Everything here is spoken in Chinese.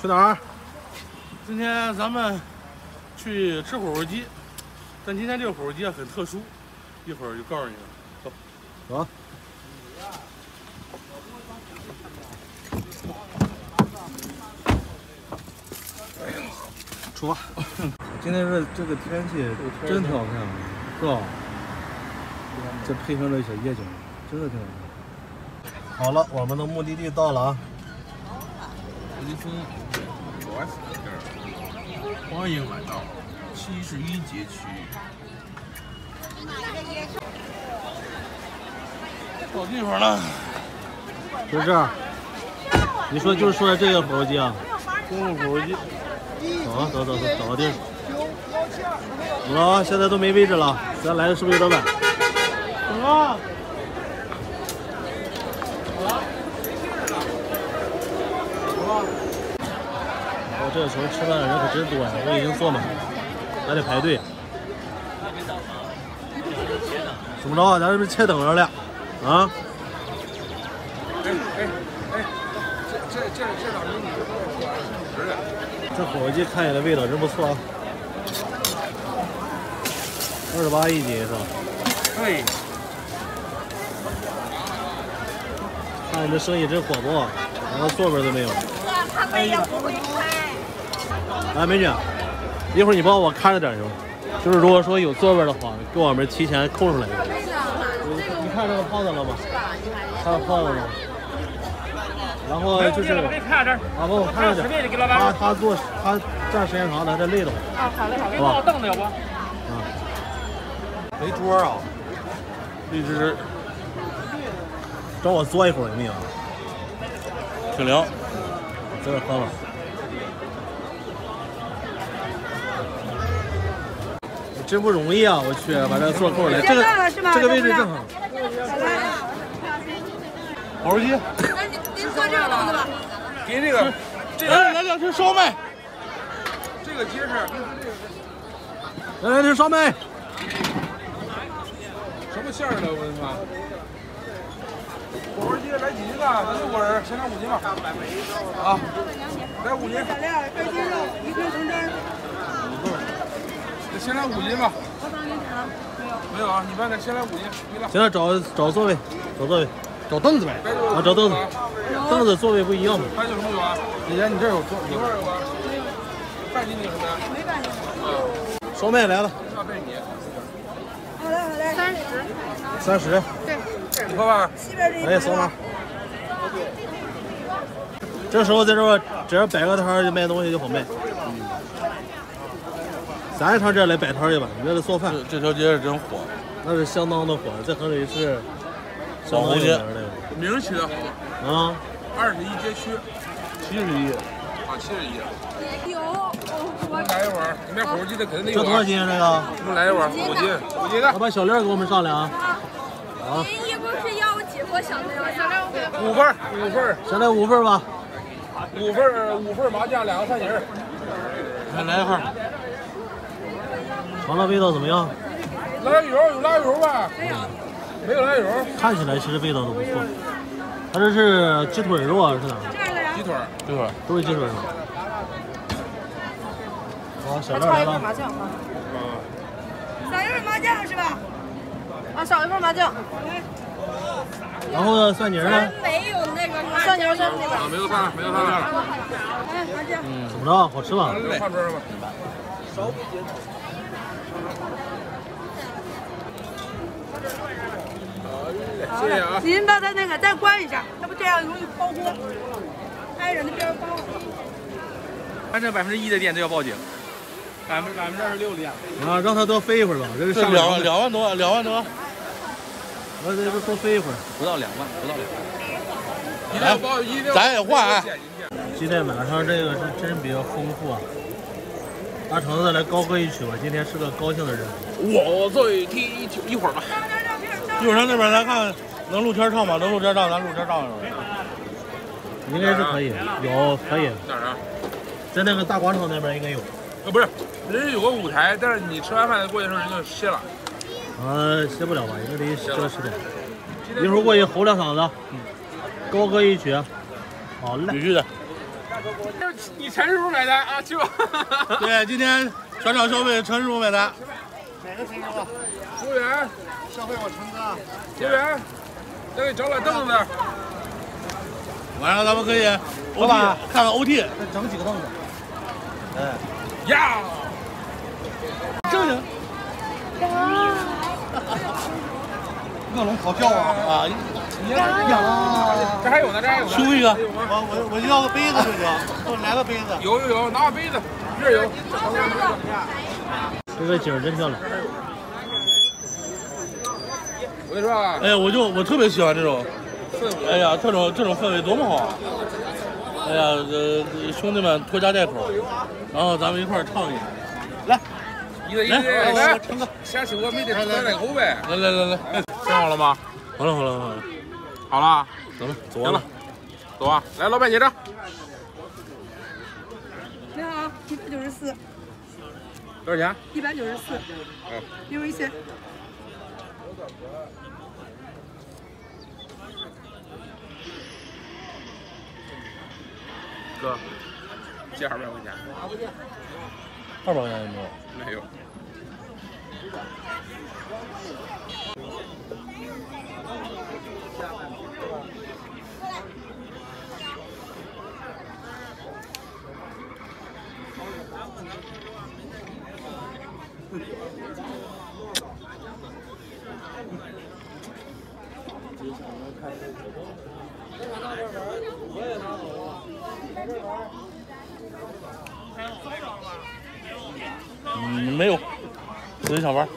去哪儿？ 今天咱们去吃火锅鸡，但今天这个火锅鸡很特殊，一会儿就告诉你了。走， 走。出发。今天这个天气真挺好看的，是吧？这配上这小夜景，真的挺好看。好了，我们的目的地到了啊！ 欢迎来到71街区。 到地方了， 就这儿。你说就是说的这个火锅鸡啊？ 中午火锅鸡。 走啊，走，找个地儿。怎么了啊？现在都没位置了，咱来的是不是有点晚？ 怎么了？ 这个时候吃饭的人可真多呀，我已经坐满了，还得排队。怎么着？咱这不是切等着了啊？这火锅鸡看起来味道真不错啊，28一斤是吧？ 对。 看你这生意真火爆，连个座位都没有。 他们也不会开。 哎，美女，一会儿你帮我看着点行吗？就是如果说有座位的话，给我们提前空出来一个。你看这个胖子了吗？看到胖子了吗？然后就是啊，帮我看着点。他站时间长了，他累的慌。 啊，好嘞，给你抱凳子要不？ 啊。 没桌啊？ 一直找我坐一会儿有没有？ 挺凉， 在这喝吧。真不容易啊！我去，把这座空出来，这个位置正好。 火锅鸡。 您坐这个凳子吧。 给这个， 来2只烧麦。 这个结实。 来2只烧麦。 什么馅儿的？我跟你说。火锅鸡来几斤啊？咱6个人，先来5斤吧。啊，来5斤。 小料2斤肉，1根橙汁。 先来5斤吧。没有啊，你慢点，先来5斤。 行了，找座位，找座位， 找凳子呗。 啊，找凳子，凳子座位不一样嘛。 白酒什么酒啊？ 姐姐，你这有座？ 一会儿有吗？半斤那个什么呀？ 没半斤。 烧麦来了。 那备你。 好嘞 30。 对。 你喝吧。 哎，扫码。这时候在这摆个摊儿就卖东西就好卖。咱上这来摆摊去吧，你这是做饭。 这条街是真火， 那是相当的火，在河北是相当有名的。 名起的好啊 ，21街区 71。 啊，71。 有。 来一碗，你买火锅鸡的肯定得有。 这多少斤啊？这个？ 给我来一碗5斤，5斤的。 我把小粒给我们上来啊。 好。您一共是要几份小料？小料我给 5份。 先来5份吧。 5份麻酱，2个菜泥儿。 来一份。 尝尝味道怎么样？ 辣油有辣油吧？没有辣油。 看起来其实味道都不错。它这是鸡腿肉啊，是哪？ 鸡腿。 都是鸡腿肉。好，小料来了。 麻酱啊。 少一份麻酱是吧？ 啊，少一份麻酱。 然后呢，蒜泥呢？ 没有那个蒜泥在那边。 啊，没有饭了。 哎，麻酱。 怎么着？好吃吧？ 换桌上吧。少不减。谢谢啊。 您把它那个再关一下，要不这样容易抛锅。挨着那边包。 反正1%的店都要报警，26%的店。 啊，让它多飞一会儿吧，这是 2万多。 我这多飞一会儿。 不到2万。 一定要报，一定要。 咱也换啊。 今天晚上这个是真比较丰富啊！大橙子来高歌一曲吧，今天是个高兴的日子。 我最听一会儿吧。 一会儿上那边咱看能露天唱吗？能露天唱，咱露天唱一会儿。 应该是可以，有可以。 哪儿啊？ 在那个大广场那边应该有。 不是，人家有个舞台，但是你吃完饭过去的时候人就歇了。 歇不了吧？应该得这个10点。一会儿过去吼2嗓子，高歌一曲。好嘞。 必须的。 你陈师傅买单啊，去吧。 对，今天全场消费陈师傅买单。 哪个陈师傅？ 服务员， 消费我陈哥。 服务员，再给找把凳子。 晚上咱们可以 OT 看看 OT， 再整几个凳子。哎， 呀， 正经恶龙咆哮啊！ 啊， 这还有呢，这还有呢。 修一个。 我就要个杯子就行，给我来个杯子。 有，拿个杯子，这儿有。 这个景真漂亮。 我跟你说啊， 哎，我特别喜欢这种， 氛围。 哎呀，这种氛围多么好！哎呀，兄弟们拖家带口，然后咱们一块儿唱一个。来， 来，先吃我没得喝两口呗。 来， 想好了吗？ 好了， 好了， 走了，走完了，走啊！来，老板结账。 你好，194， 多少钱 ？194。有微信。 哥，借200块钱。 200块钱有没有？ 没有。 没有，自己想玩。